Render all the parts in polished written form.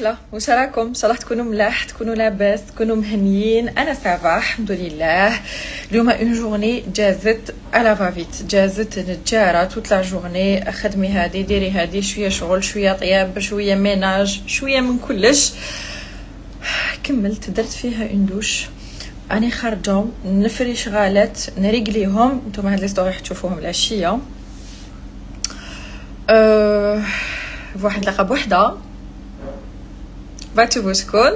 لا واش راكم؟ ان شاء الله تكونوا ملاح، تكونوا لاباس، تكونوا مهنيين. انا سافا الحمد لله. اليوم اون جورني جازت على فافيت، جازت نتجارة توت لا جورني. خدمي هادي ديري هادي، شويه شغل شويه طياب شويه ميناج شويه من كلش. كملت درت فيها اون دوش، اني خارجه نفري شغالات نريقليهم. نتوما هاد لي ستوري تشوفوهم العشيه. بواحد لقب وحده باتشوفو شكون.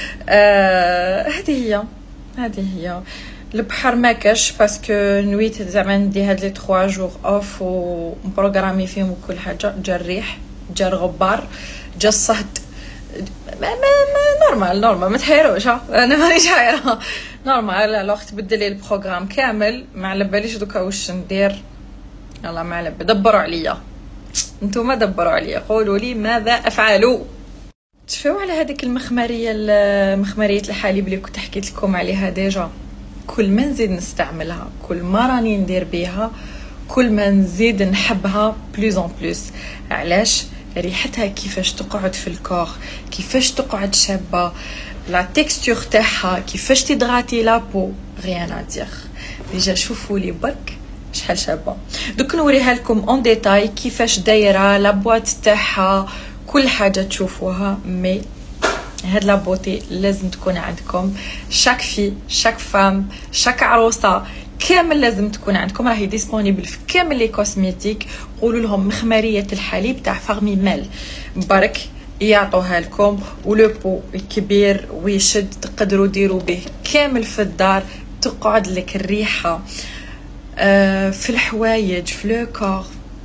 هذه هي البحر ما كاش باسكو نويت زعما ندي هاد لي 3 جور اوف ومبروغرامي فيهم وكل حاجه. جا الريح، جا الغبار، جا الصهد. ما نورمال ما تحيروش. انا مانيش حايره نورمال. الوغ تبدل لي البروغرام كامل، ما على باليش دوكا واش ندير. يلا ما على دبروا عليا نتوما، دبروا عليا قولوا لي ماذا افعل. تشوفوا على هذيك المخمريه الحليب اللي كنت حكيت لكم عليها ديجا. كل ما نزيد نستعملها، كل ما راني ندير بها، كل ما نزيد نحبها بلوز اون بلوس. علاش؟ ريحتها كيفاش تقعد في الكور، كيفاش تقعد شابه، لا تيكستور تاعها كيفاش تدغاتي لابو، غيان ادير. ديجا شوفوا لي برك شحال شابه. دوك نوريها لكم اون ديتاي كيفاش دايره لا بواط تاعها، كل حاجه تشوفوها. مي هاد لا بوتي لازم تكون عندكم. شاك في شاك فام شاك عروسه كامل لازم تكون عندكم. راهي ديسپونيبل في كامل لي كوسميتيك. قولوا لهم مخمريه الحليب تاع فارمي مال برك يعطوها لكم. ولو بو كبير ويشد، تقدروا ديروا به كامل في الدار. تقعد لك الريحه في الحوايج في لو كور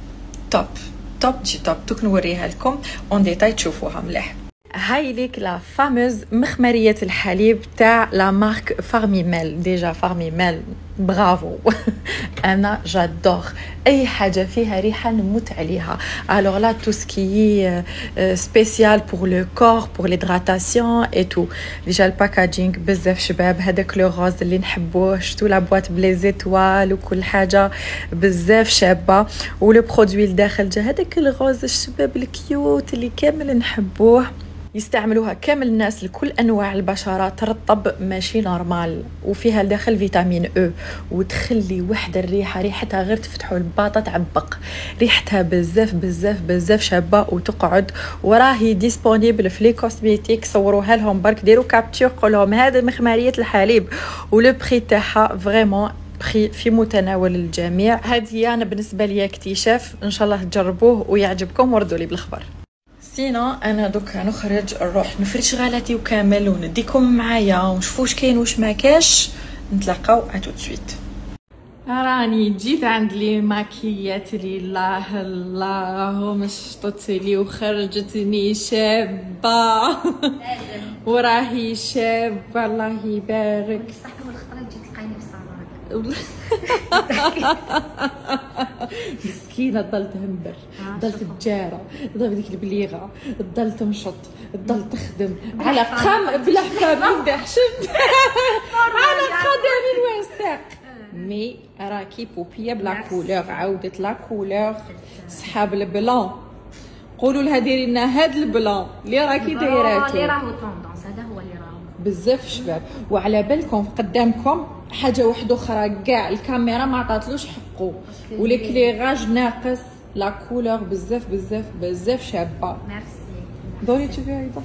توب جي توب. دوك نوريها لكم اون ديتاي تشوفوها مليح. هاي ليك لا فاموز مخمريه الحليب تاع لا مارك فارمي مال. ديجا فارمي مال برافو. انا جادور اي حاجه فيها ريحه نموت عليها. الوغ لا تو سكي سبيسيال بور لو كور بور ليدراتاسيون اي تو. ديجا الباكاجينغ بزاف شباب، هذاك لو غوز اللي نحبوه. شتو لا بواط بلي زيتوال وكل حاجه بزاف شابه. ولو برودوي الداخل جا هذاك الغوز الشباب الكيوت اللي كامل نحبوه. يستعملوها كامل الناس لكل انواع البشره. ترطب ماشي نورمال، وفيها الداخل فيتامين او، وتخلي وحده الريحه ريحتها غير تفتحوا الباطه تعبق. ريحتها بزاف شابه وتقعد. وراهي ديسپونيبل في لي كوسميتيك. صوروها لهم برك، ديروا كابتور قولهم هذا مخمريه الحليب. ولو بري تاعها فريمون في متناول الجميع. هذه انا بالنسبه لي اكتشاف، ان شاء الله تجربوه ويعجبكم وردوا لي بالخبر. سينا انا دوكا نخرج نروح نفرش غالاتي وكامل ونديكم معايا ونشوفوا واش كاين واش ما كاش. نتلاقاو اتو سويت. راني جيت عند لي ماكيات لي الله مشطت لي وخرجتني شابه. وراهي شابه الله يبارك. صح اول خطره جيت تلقايني في الصالون. مسكينه ضلت تهمبر، ضلت تجاره، ضلت ديك البليغه، ضلت تمشط، ضلت تخدم على قام بلا حفامين دحشت على قدمي وساق. مي راكي بوبيه بلا كولور. عاودت لا كولور سحاب البلون. قولوا لها ديري لنا هاد البلون اللي راكي دايراتو، اللي راهو طوندونس. هذا هو اللي راهو بزاف شباب. وعلى بالكم قدامكم حاجه واحده اخرى، كاع الكاميرا ما عطاتلوش حقه، وليكليغاج ناقص. لا كولور بزاف شابه. ميرسي. دوري تشوفي هيدا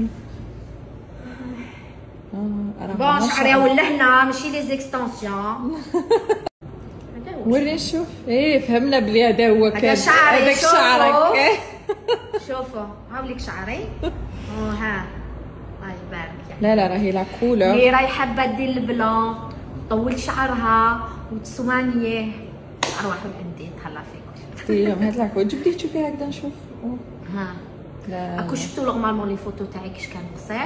بون شعري ولهنا ماشي لي زيكستونسيون. وري نشوف. ايه فهمنا بلي هذا هو كان هذاك شعرك. شوفوا هاوليك شعري وها الله يبارك. لا راهي لا كولور اللي راهي حابه دير البلون طول شعرها وتسوانيه اروح عندي نتهلا فيك. اليوم هاد لاكو جبدي تشوفي هكذا نشوف. ها لا اكو شفتوا نورمالمون لي فوتو تاعي كيش كان قصير.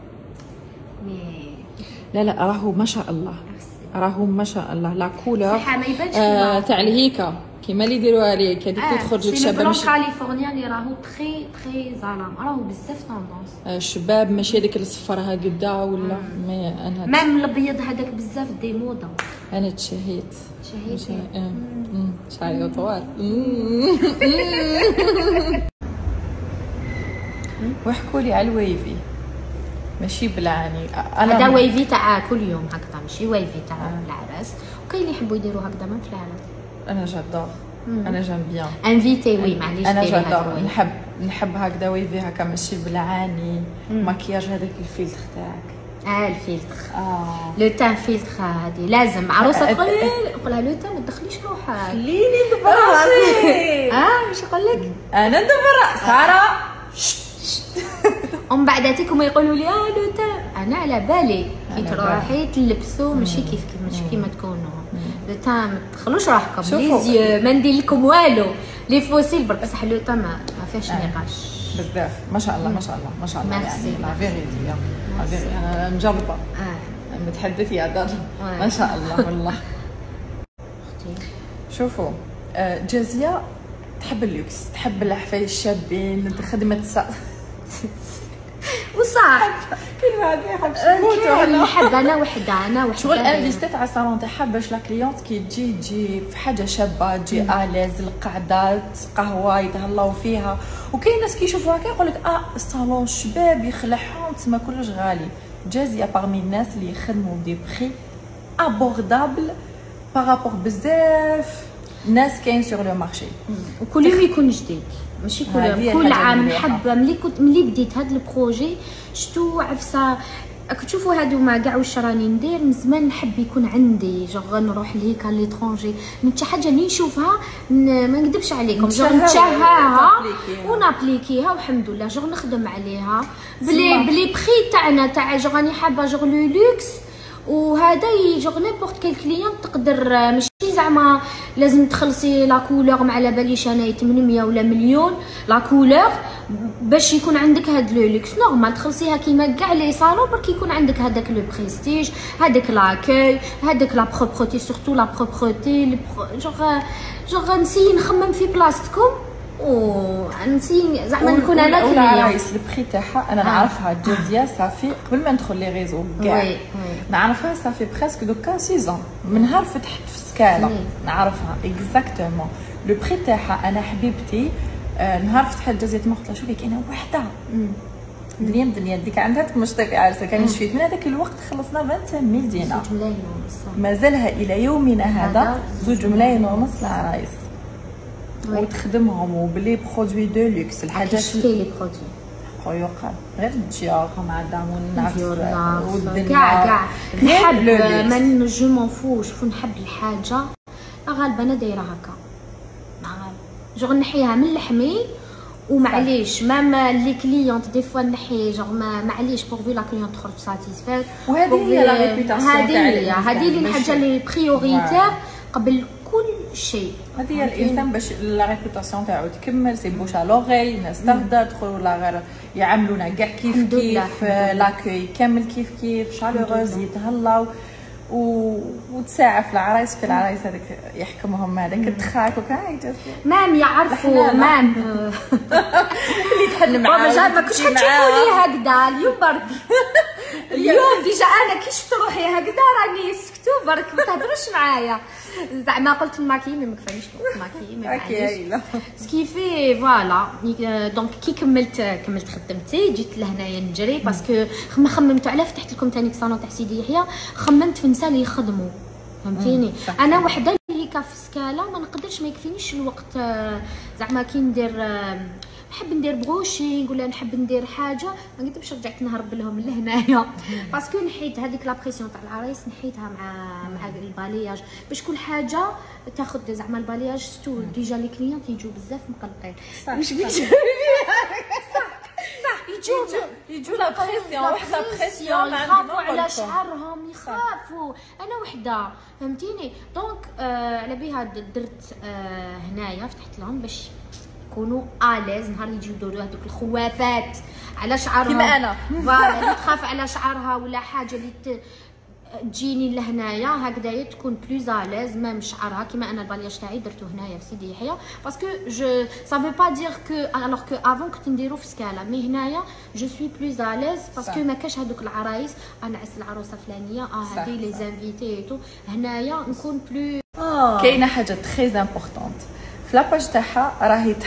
مي لا راهو ما شاء الله، راهو ما شاء الله لا كولور صح ما يبانش تاع الهيكا كيما اللي يديروا عليك هذيك تخرج لك شابه. ماشي كاليفورنيا اللي راهو تري ظلام، راهو بزاف طوندونس. شباب ماشي هذيك الصفر هكذا ولا. مي انا ميم الابيض هذاك بزاف دي موضه. انا تشهيت شعري طوال. ويحكوا لي على الويفي ماشي بالعاني. هذا ويفي تاع كل يوم هكذا، ماشي ويفي تاع العراس. وكاين اللي يحبوا يديروا هكذا من في العراس. انا جادور، انا جام بيان انفيتي وي معليش. انا جادور، نحب هكذا ويفي هكا ماشي بالعاني. مكياج هذاك الفيلتر تاعك. الفيلتر لو تان فيلتر هذه لازم عروسه تقولها لو تان ما تدخليش روحك، خليني ندبر راسي. واش نقول لك؟ انا ندبر ساره. ومن بعداتك هما يقولوا لي لو تان، انا على بالي كي تروحي تلبسوا ماشي كيف ماشي كيما تكونوا. لو تان ما تدخلوش روحكم ليزيو، ما ندير لكم والو لي فوسيل برك، بصح لو تان ما فيهاش نقاش بزاف. ما شاء الله ما شاء الله ما شاء الله. يعني لا فيريتي انا نجربها. متحدثي يا دار ما شاء الله والله. شوفوا جازية تحب اللوكس، تحب الحفاية الشابين، خدمة وصح كل واحد ما يحبش. نحب انا وحده شغل انفيستيت على الصالون تاعها باش لا كليونت كي تجي في حاجه شابه، تجي اليز القعده قهوه يتهلاو فيها. وكاين ناس كيشوفوها هكا يقول لك الصالون شباب يخلعهم تما كلش غالي. جازيه باغمي الناس اللي يخدموا دي بري ابوردابل بارابور بزاف ناس كاين سور لو مارشي، وكل يوم يكون جديد ماشي كل يوم. كل عام نحب ملي بديت هذا البروجي شتو عفسه راك تشوفوا هادو ما كاع واش راني ندير من زمان. نحب يكون عندي جوغ نروح لهيك ليترونجي من شي حاجه اللي نشوفها ما نكذبش عليكم جوغ نتشهاها ونابليكيها والحمد لله جوغ نخدم عليها بلي بري تاعنا تاع جوغ راني حابه جوغ لو لوكس. وهذا جوغ نيمبورط كيل كليون تقدر ماشي زعما لازم تخلصي لا كولور ما على باليش انا 800 ولا مليون لا كولور باش يكون عندك هاد لو لوكس. نورمال تخلصيها كيما كاع لي صالون برك يكون عندك هذاك لو بريستيج، هذاك لاكوي، هذاك لا بروبرتي، سورتو لا بروبرتي. جوغ نسي نخمم في بلاصتكم ونسي زعما نكون انا كليا. العرايس البري تاعها انا نعرفها جازيه صافي قبل ما ندخل لي ريزو كاع نعرفها صافي بريسك دوكا 6 من نهار فتحت في سكالا نعرفها اكزاكتومون لو بري تاعها. انا حبيبتي نهار فتحت جازيه ما قلت لها شوفي كاينه وحده دنيا ديك عندها تمشطي في عرسه كان شفيت من هذاك الوقت خلصنا 25,000 دينار مازالها الى يومنا هذا 2 ملايين ونص العرايس وتخدمهم وبلي برودوي دو لوكس الحاجات لي برودوي يقال غير الديار مع دام والنعس والدنيا كاع نحب من جو مون فو. شوفوا نحب الحاجه غالبا انا دايره هكا جوغ نحيها من لحمي ومعليش ماما لي كليونت دي فوا نحي جوغ معليش بور في لا كليونت تخرج ساتيسفيت. وهذه هي لا ريبيوتاسيون تاع هذه اللي الحاجه اللي بريوريتير قبل كل شيء. هذه هي الانسان باش لا ريبيوتاسيون تاعو تكمل سي بوش ا لوغي الناس تهدى يدخلوا لا غير يعاملونا كاع كيف لاكوي كامل كيف شالوروز يتهلاو وتساعف العرايس. في العرايس هذاك يحكمهم هذاك الدخاك وكاع مام يعرفوا مام اللي تحل معاه ما كنتش تشوفوني هكذا اليوم برك اليوم ديجا انا كي شفت روحي هكذا راني سكتوا برك ما تهضروش معايا زعما قلت الماكي ما كفانيش الماكي ما معليش سكيفي فوالا. دونك كي كملت خدمتي جيت لهنايا نجري باسكو ما خممت على فتحت لكم ثاني صالون تاع سيدي يحيى خممت في النساء اللي يخدموا فهمتيني. انا وحده اللي هكا في سكالا ما نقدرش ما يكفينيش الوقت زعما كي ندير نحب ندير بروشينغ ولا نحب ندير حاجه ما قدرتش رجعت نهرب لهم لهنايا باسكو نحيت هذيك لا بريسيون تاع العرايس نحيتها مع البالياج باش كل حاجه تاخذ زعما البالياج ستو ديجا لي كليونت يجوا بزاف مقلقين واش بيجي يجوا لا بريسيون وحده بريسيون يخافوا على شعرهم يخافوا انا وحده فهمتيني. دونك على بها درت هنايا فتحت لهم باش يكونوا اليز نهار يجيو يدوروا هذوك الخوافات على شعرهم كيما انا فوالا اللي تخاف على شعرها ولا حاجه اللي تجيني لهنايا هكذايا تكون بلوز اليز ميم شعرها كيما انا البالياج تاعي درتو هنايا في سيدي يحيى باسكو جو سافو با دير كو الوغ كو افون كنت نديرو في سكالا مي هنايا جو سوي بلوز اليز باسكو ما كاش هذوك العرايس انا عس العروسه فلانيه هذه لي زانفيتي تو هنايا نكون بلو. كاينه حاجه تري امبورطونط في لاباج تاعها راهي تحط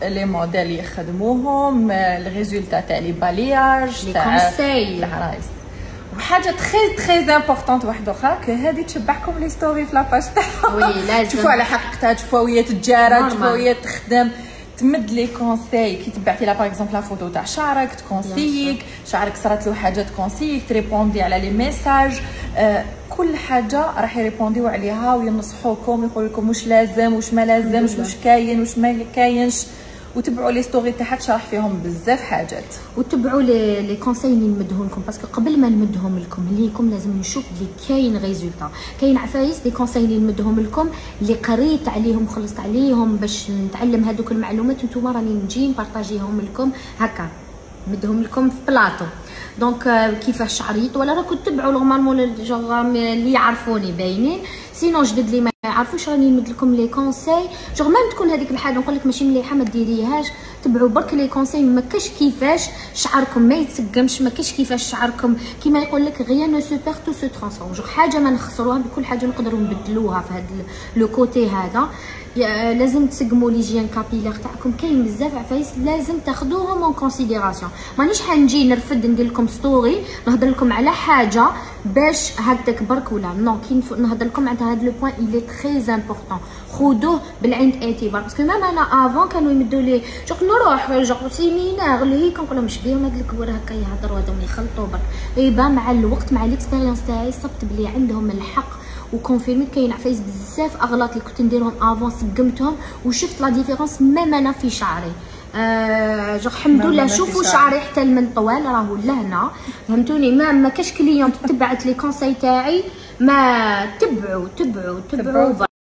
لي موديل يخدموهم، الريزولتا تاع لي بالياج تاع العرايس. وحاجه تري امبورطونط واحده اخرى كو هذه تشبعكم لي ستوري في لاباج تاعها. وي لازم تشوفوا على حقيقتها، تشوفوا وهي تتجارى، تشوفوا وهي تخدم، تمد لي كونساي كي تبعتي لها باغ اكزومبل لا فوتو تاع شعرك تكونسيك، شعرك صرات له حاجه تكونسيك، تريبوندي على لي ميساج، كل حاجه راح يريبونديو عليها وينصحوكم يقول لكم واش لازم واش ما لازمش، واش كاين واش ما كاينش. وتبعوا لي ستوري تاعك شرح فيهم بزاف حاجات، وتبعوا لي كونساي اللي نمدهم لكم، باسكو قبل ما نمدهم لكم ليكم لازم نشوف بلي كاين ريزولتا. كاين عفايس دي كونساي اللي نمدهم لكم اللي قريت عليهم خلصت عليهم باش نتعلم هذوك المعلومات، نتوما راني نجي نبارطاجيهم لكم هكا نمدهم لكم في بلاطو. دونك كيفاش شعريت ولا راكم تتبعوا نورمالمون اللي يعرفوني باينين، سينو جدد لي ما يعرفوش راني نمد لكم لي كونساي. جوغ ميم تكون هذيك الحاجه نقول لك ماشي مليحه ما ديريهاش، تبعوا برك لي كونساي. ما كاش كيفاش شعركم ما يتسقمش، ما كاش كيفاش شعركم كيما يقول لك غيان نو سو بير تو سو ترانسفورم. جوغ حاجه ما نخسروها، بكل حاجه نقدروا نبدلوها في هذا لو كوتي هذا. لازم تسقموا ليجيان كابيلير تاعكم. كاين بزاف عفايس لازم تاخذوهم اون كونسيديراسيون. مانيش حنجي نرفد ندير لكم ستوري نهضر لكم على حاجه باش هكذاك برك ولا نو. كي نهضر لكم على هذا لو بوين il est très important، خذوه بالعين الاعتبار. باسكو ميم انا افون كانوا يمدوا لي جوغ نروح جوغ سيمينار اللي هي كنقول لهم مش بيهم هاد الكبار هكا يهضروا هذوما يخلطوا برك. ايبا مع الوقت مع ليكسبيريونس تاعي صبت بلي عندهم الحق وكونفيرميت. كاين عفايس بزاف اغلاط اللي كنت نديرهم افون سقمتهم وشفت لا ديفيرونس ميم انا في شعري. جو الحمد لله. شوفوا شعري حتى من طوال راهو لهنا، فهمتوني. ما كاش كليون تبعت لي كونساي تاعي، ما تبعوا